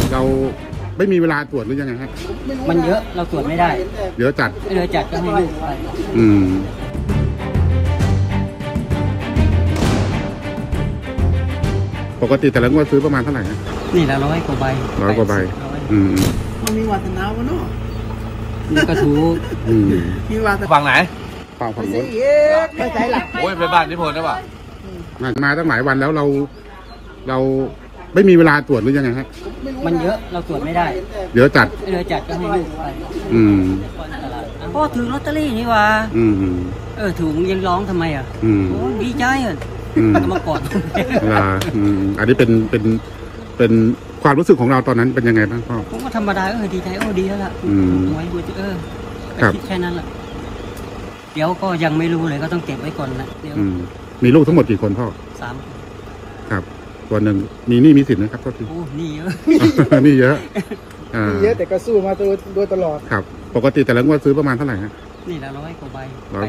เราไม่มีเวลาตรวจหรือยังไงครับมันเยอะเราตรวจไม่ได้เดี๋ยวจัดก็ให้ลูกไปปกติแต่ละงวดซื้อประมาณเท่าไหร่นะนี่ละ100 กว่าใบมันมีวัฒนาวะเนาะนี่ก็ถูกมีวัฒนฝั่งไหนฝั่งนู้นไม่ใช่หลักโอ้ยไปบ้านนิพนธ์ได้ป่ะมาตั้งหลายวันแล้วเราไม่มีเวลาตรวจหรือยังไงครับมันเยอะเราตรวจไม่ได้เดี๋ยวจัดก็ให้ลูกไปพ่อถือลอตเตอรี่นี่วะถูกยังร้องทำไมอ่ะโอ้ดีใจอ่ะมากอดอันนี้เป็นความรู้สึกของเราตอนนั้นเป็นยังไงบ้างพ่อผมก็ธรรมดาดีใจดีแล้วล่ะไว้ดูคิดแค่นั้นแหละเดี๋ยวก็ยังไม่รู้เลยก็ต้องเก็บไว้ก่อนนะเดี๋ยวมีลูกทั้งหมดกี่คนพ่อ 3 ครับตัวหนึ่งมีหนี้มีสินนะครับก็คือนี่เยอะนี่เยอะแต่ก็สู้มาโดยตลอดครับปกติแต่ละงวดซื้อประมาณเท่าไหร่ฮะนี่ละ100 กว่าใบ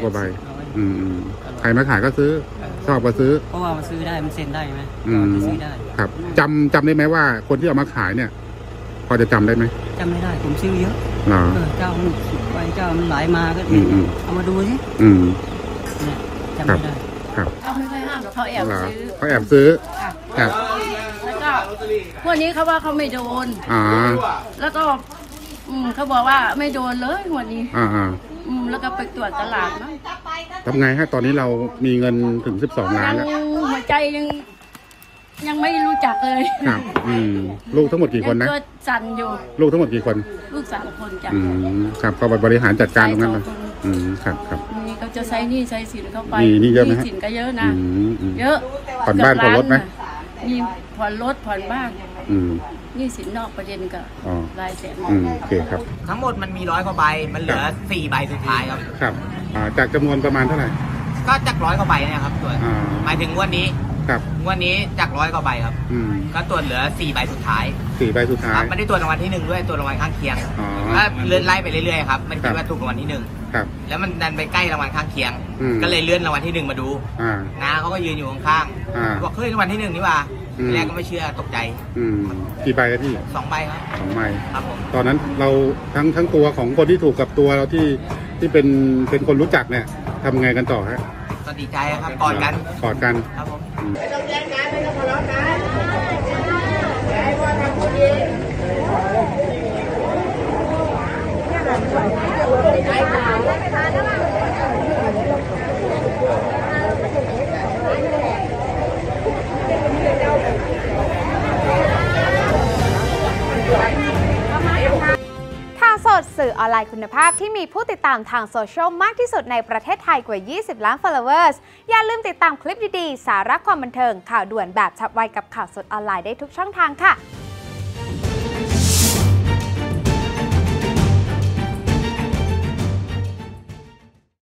ใครมาขายก็ซื้อชอบก็ซื้อเพราะว่ามันซื้อได้มันเซ็นได้ไหมซื้อได้ครับจำได้ไหมว่าคนที่เอามาขายเนี่ยพอจะจำได้ไหมจำไม่ได้ผมซื้อเยอะเจ้ามัน10 ใบเจ้ามันหลายมาก็เอามาดูสิจำไม่ได้ครับเขาแอบซื้อครับแล้วก็วันนี้เขาว่าเขาไม่โดนแล้วก็เขาบอกว่าไม่โดนเลยวันนี้แล้วก็ไปตรวจตลาดนะทำไงฮะตอนนี้เรามีเงินถึง12 ล้านแล้วหัวใจยังไม่รู้จักเลยครับลูกทั้งหมดกี่คนนะตัวสั่นอยู่ลูกทั้งหมดกี่คนลูก3 คนจ้ะครับเขาบริหารจัดการตรงนั้นเลยครับนี่เขาจะใช้หนี้ใช้สินเข้าไปนี่เยอะไหมสินก็เยอะนะเยอะผ่อนบ้านผ่อนรถไหมมีผ่อนรถผ่อนบ้านนี่สินนอกประเด็นก็รายแสนโอเคครับทั้งหมดมันมี100 กว่าใบมันเหลือ4 ใบสุดท้ายครับจากจำนวนประมาณเท่าไหร่ก็จาก100 กว่าใบเนี่ยครับตัวหมายถึงวันนี้วันนี้จาก100 กว่าใบครับก็ตรวจเหลือ4 ใบสุดท้าย 4 ใบสุดท้ายไม่ได้ตรวจรางวัลที่1ด้วยตรวจรางวัลข้างเคียงก็เลื่อนไล่ไปเรื่อยๆครับมันคิดว่าถูกรางวัลที่1แล้วมันดันไปใกล้รางวัลข้างเคียงก็เลยเลื่อนรางวัลที่1มาดูน้าเขาก็ยืนอยู่ข้างๆบอกเฮ้ยรางวัลที่1นี่ว่าแรกก็ไม่เชื่อตกใจกี่ใบครับพี่ 2 ใบครับ 2 ใบครับผมตอนนั้นเราทั้งตัวของคนที่ถูกกับตัวเราที่เป็นคนรู้จักเนี่ยทำไงกันต่อฮะก็ดีใจครับกอดกันครับผมไม่ต้องแย่งกันไม่ต้องทะเลาะกันให้พ่อทำคนดีข่าวสดสื่อออนไลน์คุณภาพที่มีผู้ติดตามทางโซเชียลมากที่สุดในประเทศไทยกว่า 20 ล้าน followers อย่าลืมติดตามคลิปดีๆ สาระความบันเทิงข่าวด่วนแบบฉับไวกับข่าวสดออนไลน์ได้ทุกช่องทางค่ะ